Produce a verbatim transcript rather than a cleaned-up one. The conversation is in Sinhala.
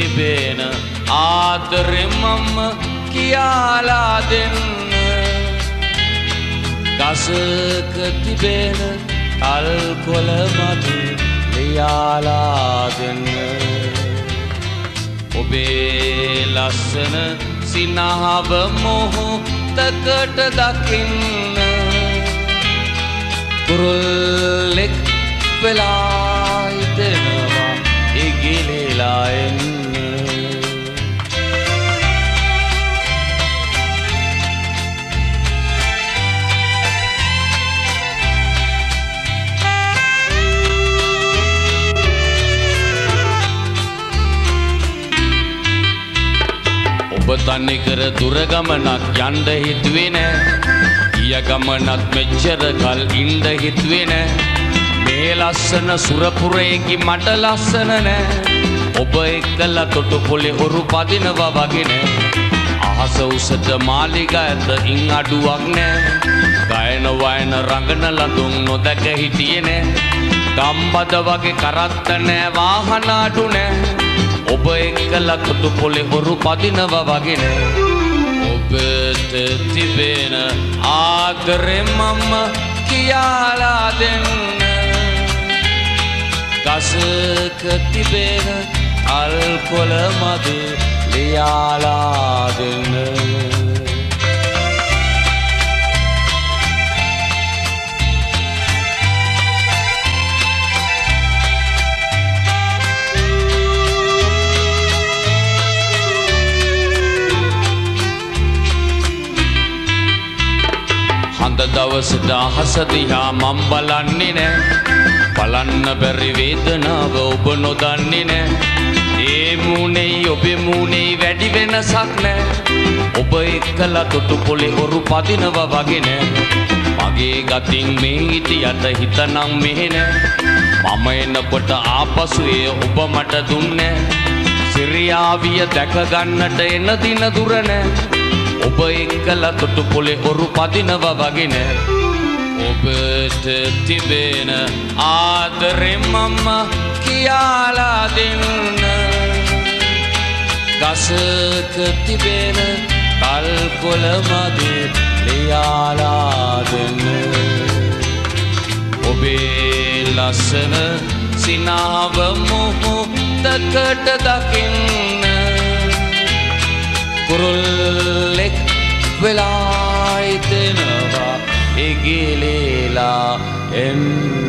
තිබෙන ආදරෙ මම කියාලා දෙන්න ගසක තිබෙන තල් කොළ මදි ලියාලා දෙන්න ඔබේ ලස්සන සිනහව මොහොතකට දකින්න කුරුල්ලෙක් වෙලා හිතෙනවා ඉගිලිලා එන්න ඔබ තනිකර දුර ගමනක් යන්න හිතුවේ නෑ ගිය ගමනත් මෙච්චර කල් ඉන්න හිතුවේ නෑ මේ ලස්සන සුරපුරේකි මට ලස්සන නෑ ඔබ එක්කලා තොටුපොලේ හොරු පදිනවා වගේ නෑ අහස උසට මාලිගා ඇත ඉන් අඩුවක් නෑ ගයන වයන රඟන ලඳුන් නොදැක හිටියේ නෑ ගම්බද වගේ කරත්ත නෑ වාහන අඩු නෑ ඔබ එක්කලා තොටුපොලේ හොරු පදිනවා වගේ නෑ ඔබට තිබෙන ආදරෙ මම කියාලා දෙන්න ගසක තිබෙන අල් කොළ මදි ලියාලා දෙන්න හඳ දවසට අහස දිහා මම බලන්නේ නෑ බලන්න බැරි වේදනාව ඔබ නොදන්නේ නෑ ඒ මූණේ ඔබේ මූණේ වැඩි වෙනසක් නෑ ඔබ එක්කලා තොටුපොලේ හොරු පදිනවා වගේ නෑ මගේ ගතින් මේ හිටියට හිතනම් මෙහෙ නෑ මම එනකොට ආපසු ඒ ඔබ මට දුන්නේ සිරියාවිය දැක ගන්නට එන දින දුර නෑ ඔබ එක්කලා තොටුපොලේ හොරු පදිනවා වගේ නෑ ඔබට තිබෙන ආදරෙ මම කියාලා දෙන්න ගසක තිබෙන තල් කොළ මදි ලියාලා දෙන්න ඔබේ ලස්සන සිනහව මොහොතකට දකින්න කුරුල්ලෙක් වෙලා හිතෙනවා ඉගිලිලා එන්න